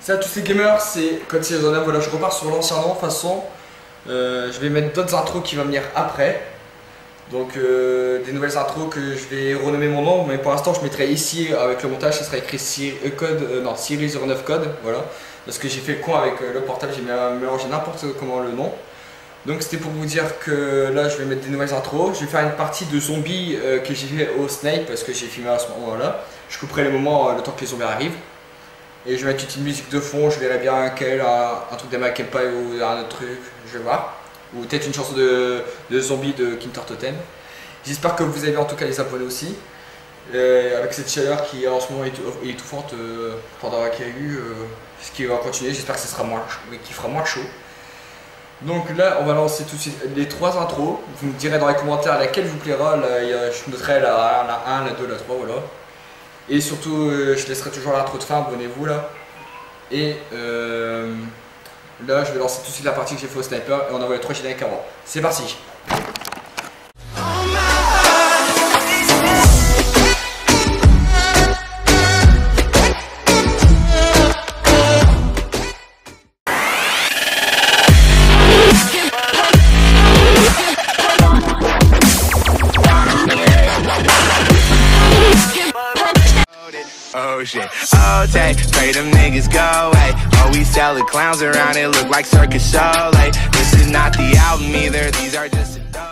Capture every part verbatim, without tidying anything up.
Salut à tous les gamers, c'est Code Season neuf. Voilà, je repars sur l'ancien nom. De toute façon, euh, je vais mettre d'autres intros qui vont venir après. Donc, euh, des nouvelles intros que je vais renommer mon nom. Mais pour l'instant, je mettrai ici avec le montage, ça sera écrit Siri, euh, code, euh, non, Siri zéro neuf code. Voilà, parce que j'ai fait le con avec euh, le portable, j'ai mélangé n'importe comment le nom. Donc, c'était pour vous dire que là, je vais mettre des nouvelles intros. Je vais faire une partie de zombies euh, que j'ai fait au Snipe parce que j'ai filmé à ce moment-là. Je couperai les moments, euh, le temps que les zombies arrivent. Et je vais mettre une petite musique de fond, je verrai bien quel, un, un truc d'American Pie ou un autre truc, je vais voir. Ou peut-être une chanson de, de zombie de Kinder Totem. J'espère que vous avez en tout cas les abonnés aussi. Euh, avec cette chaleur qui en ce moment est étouffante euh, pendant qu'il y a eu, euh, ce qui va continuer, j'espère que ce sera moins, qu'il fera moins chaud. Donc là on va lancer tout de suite les trois intros. Vous me direz dans les commentaires laquelle vous plaira, là, je noterai la, la un, la deux, la trois, voilà. Et surtout, euh, je laisserai toujours l'intro de fin, abonnez-vous là. Et euh, là, je vais lancer tout de suite la partie que j'ai fait au sniper et on envoie les trois génériques avant. C'est parti! Oh shit, oh take, pray them niggas go away. Oh, we selling clowns around, it look like circus show. Like, this is not the album either, these are just a dope.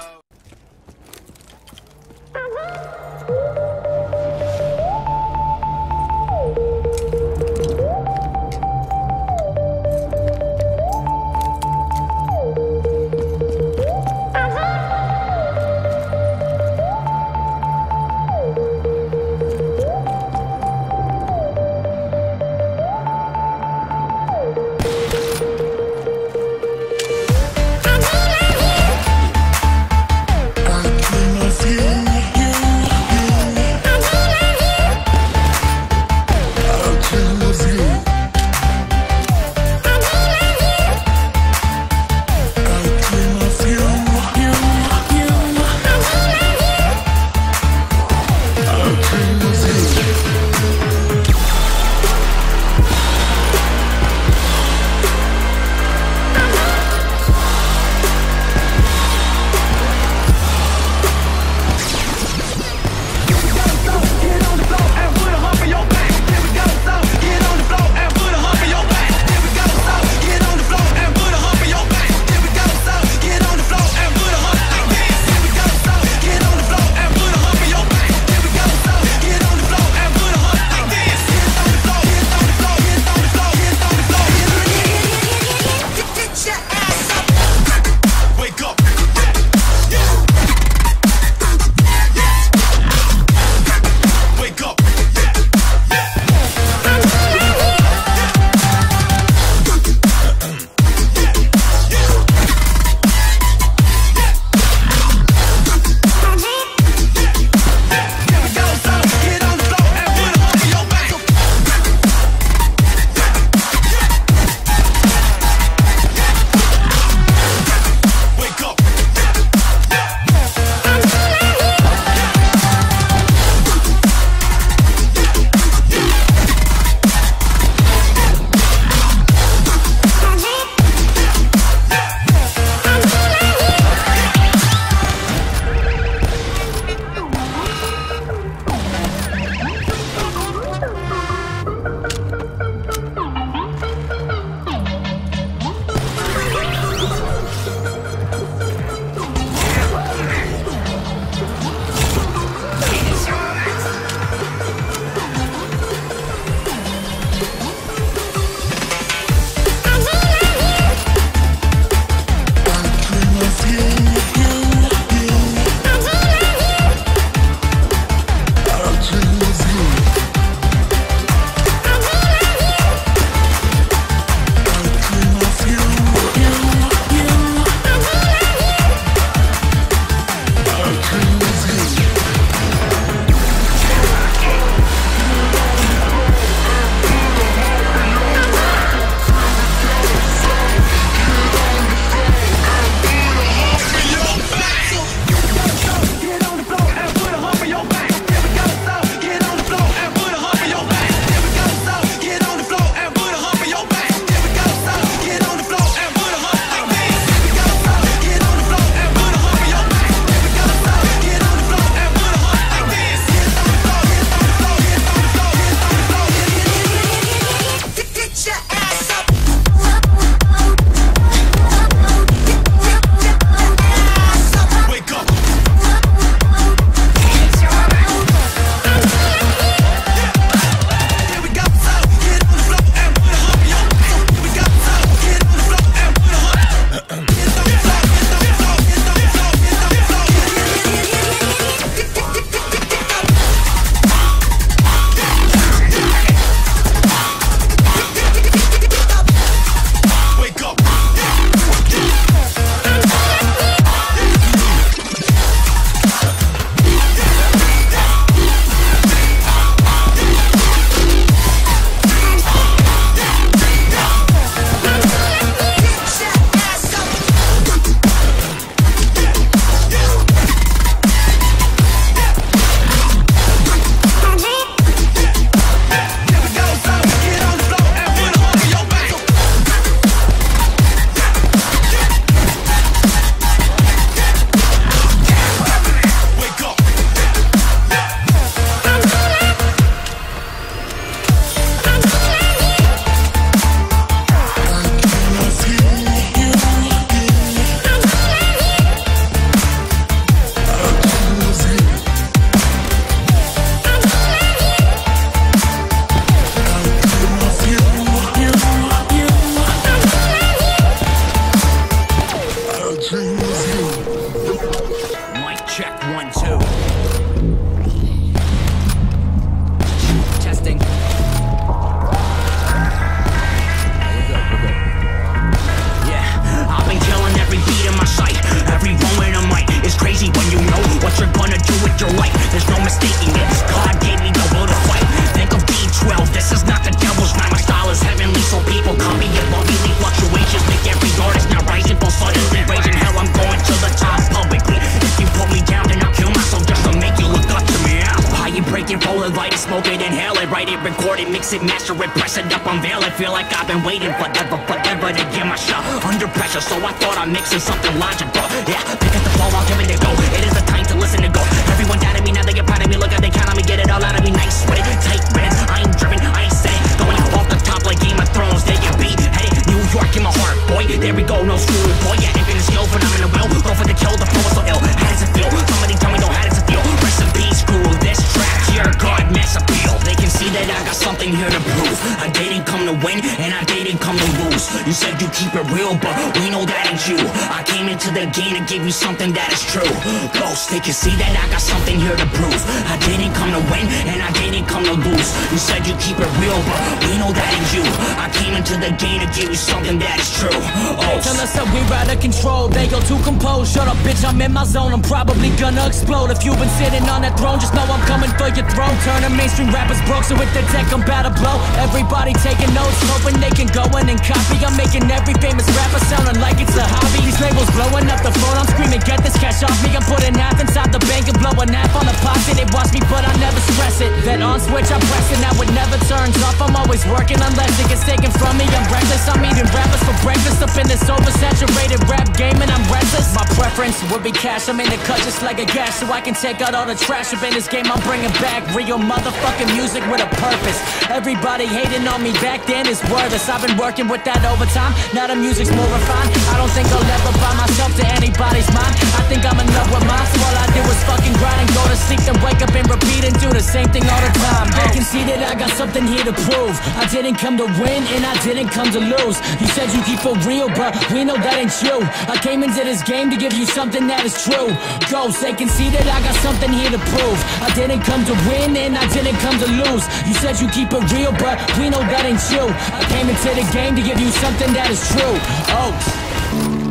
write it, record it, mix it, master it, press it up, unveil it. Feel like I've been waiting forever, forever to get my shot. Under pressure, so I thought I'm mixing something logical. Yeah, pick up the phone, I'll give it a go. It is the time to listen and go. Everyone doubted me, now they get proud of me. Look how they count on me, get it all out of me. Nice with it, tight ribbons. I ain't driven, I ain't steady. Going off the top like Game of Thrones. They get beat, headed New York in my heart, boy. There we go, no school, boy. Yeah, infinite skill, phenomenal will. Go for the kill, the flow was so ill. How does it feel? Somebody tell me, no, how does it feel? Rest in peace, cool. This track here, God, mass appeal. They can see that I got something here to prove. I didn't come to win, and I didn't come to lose. You said you keep it real, but we know that ain't you. I came into the game to give you something that is true. Ghost, they can see that I got something here to prove. I didn't come to win, and I didn't come to lose. You said you keep it real, but we know that ain't you. I came into the game to give you something that is true. Oh, tell us that we're out of control. They go too composed. Shut up, bitch, I'm in my zone. I'm probably gonna explode. If you've been sitting on that throne, just know I'm coming for your throne. Turning mainstream rappers broke, so with the tech I'm about to blow. Everybody taking notes, hoping they can go in and copy. I'm making every famous rapper sounding like it's a hobby. These labels blowing up the phone, I'm screaming, get this cash off me. I'm putting half inside the bank and blowing half on the pocket. They watch me, but I never stress it. That on switch, I press it, now it never turns off. I'm always working unless it gets taken from me. I'm reckless, I'm eating rappers for breakfast. Up in this oversaturated rap game and I'm restless. My preference would be cash, I'm in the cut just like a gas, so I can take out all the trash. Up in this game, I'm bringing back real motherfucking music with a purpose. Everybody hating on me back then is worthless. I've been working with that overtime, now the music's more refined. I don't think I'll ever buy myself to anybody's mind. I think I'm in love with mine, so all I do is fucking grind and go to sleep, then wake up and repeat and do the same thing all the time. They can see that I got something here to prove. I didn't come to win and I didn't come to lose. You said you keep it real, but we know that ain't true. I came into this game to give you something that is true. Ghosts, they can see that I got something here to prove. I didn't come to win and I didn't come to lose. You said you keep it real, but we know that ain't you. I came into the game to give you something that is true. Oh.